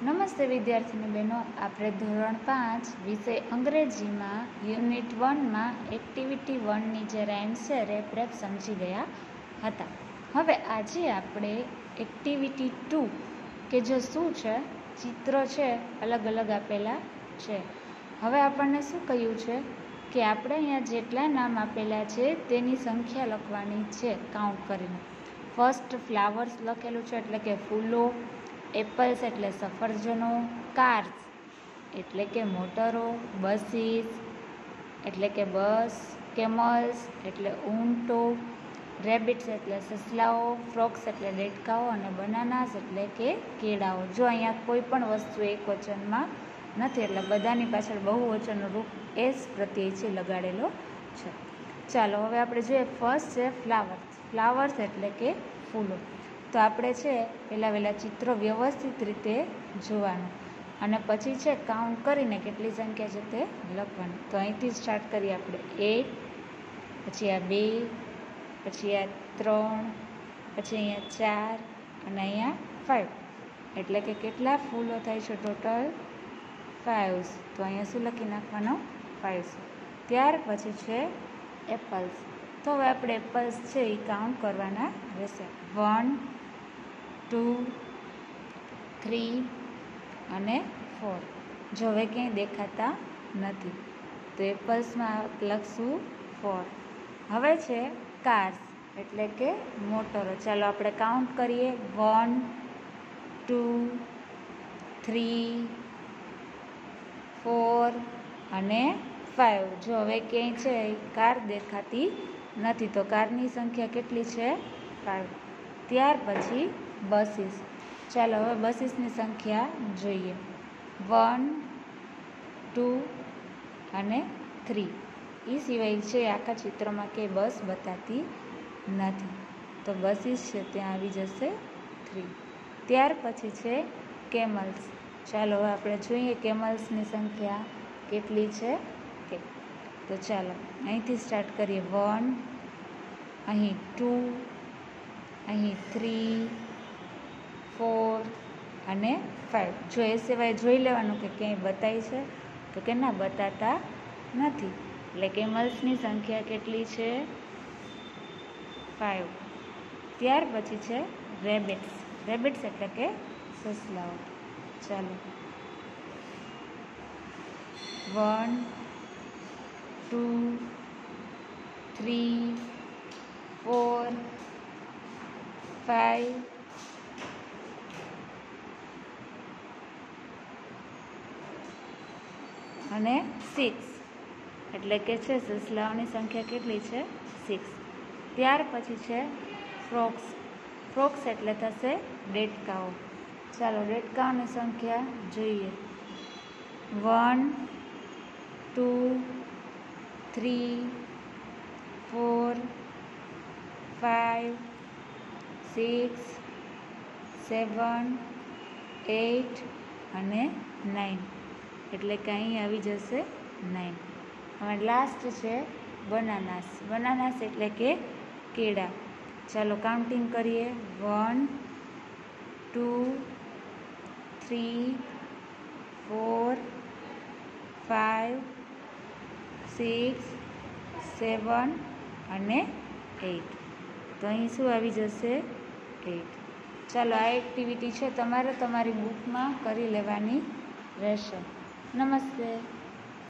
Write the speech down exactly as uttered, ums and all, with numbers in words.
નમસ્તે વિદ્યાર્થીની બહેનો, આપણે ધોરણ પાંચ વિષય અંગ્રેજીમાં યુનિટ વનમાં એક્ટિવિટી વનની જે રાઇમ્સ છે રેપ રેપ સમજી ગયા હતા. હવે આજે આપણે એક્ટિવિટી ટુ કે જે શું છે, ચિત્રો છે અલગ અલગ આપેલા છે. હવે આપણને શું કહ્યું છે કે આપણે અહીંયા જેટલા નામ આપેલા છે તેની સંખ્યા લખવાની છે કાઉન્ટ કરીને. ફર્સ્ટ ફ્લાવર્સ લખેલું છે એટલે કે ફૂલો, એપલ્સ એટલે સફરજનો, કાર્સ એટલે કે મોટરો, બસીસ એટલે કે બસ, કેમલ્સ એટલે ઊંટો, રેબિટ્સ એટલે સસલાઓ, ફ્રોક્સ એટલે દેડકાઓ અને બનાનાસ એટલે કે કેળાઓ. જો અહીંયા કોઈ પણ વસ્તુ એક વચનમાં નથી એટલે બધાની પાછળ બહુવચનનું રૂપ એસ પ્રત્યય છે લગાડેલો છે. ચાલો હવે આપણે જોઈએ. ફર્સ્ટ છે ફ્લાવર્સ. ફ્લાવર્સ એટલે કે ફૂલો. તો આપણે છે પહેલાં વહેલા ચિત્રો વ્યવસ્થિત રીતે જોવાનું અને પછી છે કાઉન્ટ કરીને કેટલી સંખ્યા છે તે લખવાની. તો અહીંથી સ્ટાર્ટ કરીએ આપણે. એક, પછી આ બે, પછી આ ત્રણ, પછી અહીંયા ચાર અને અહીંયા ફાઇવ. એટલે કે કેટલા ફૂલો થાય છે ટોટલ? ફાઇવ્સ. તો અહીંયા શું લખી નાખવાનો? ફાઇવ્સ. ત્યાર પછી છે એપલ્સ. તો હવે આપણે એપલ્સ છે એ કાઉન્ટ કરવાના રહેશે. વન, ટુ, થ્રી અને ફોર. જો હવે ક્યાંય દેખાતા નથી તો એપલ્સમાં લખશું ફોર. હવે છે કાર્સ એટલે કે મોટરો. ચાલો આપણે કાઉન્ટ કરીએ. વન, ટુ, થ્રી, ફોર અને ફાઇવ. જો હવે ક્યાંય છે કાર દેખાતી નથી તો કારની સંખ્યા કેટલી છે? ફાઇવ. ત્યાર પછી બસીસ. ચાલો હવે બસીસની સંખ્યા જોઈએ. વન, ટુ અને થ્રી. એ સિવાય છે આખા ચિત્રમાં કે બસ બતાતી નથી તો બસીસ છે ત્યાં આવી જશે થ્રી. ત્યાર પછી છે કેમલ્સ. ચાલો હવે આપણે જોઈએ કેમલ્સની સંખ્યા કેટલી છે કે. તો ચાલો અહીંથી સ્ટાર્ટ કરીએ. વન, અહીં ટુ, અહીં થ્રી, ફોર અને ફાઇવ. જો એ સિવાય જોઈ લેવાનું કે ક્યાંય બતાય છે તો કે ના બતાતા નથી. એટલે કેમલ્સની સંખ્યા કેટલી છે? ફાઇવ. ત્યાર પછી છે રેબિટ્સ. રેબિટ્સ એટલે કે સસલાઓ. ચાલો one, two, three, four, five અને સિક્સ. એટલે કે છે સસલાઓની સંખ્યા કેટલી છે? સિક્સ. ત્યાર પછી છે ફ્રોક્સ. ફ્રોક્સ એટલે થશે દેડકાઓ. ચાલો દેડકાઓની સંખ્યા જોઈએ. One, two, three, four, five, six, seven, eight અને નાઇન. એટલે કે અહીં આવી જશે નાઇન. હવે લાસ્ટ છે બનાનાસ. બનાનાસ એટલે કે કેળા. ચાલો કાઉન્ટિંગ કરીએ. One, two, three, four, five, six, seven અને એટ. તો અહીં શું આવી જશે? એટ. ચાલો આ એક્ટિવિટી છે તમારે તમારી બુકમાં કરી લેવાની રહેશે. નમસ્તે.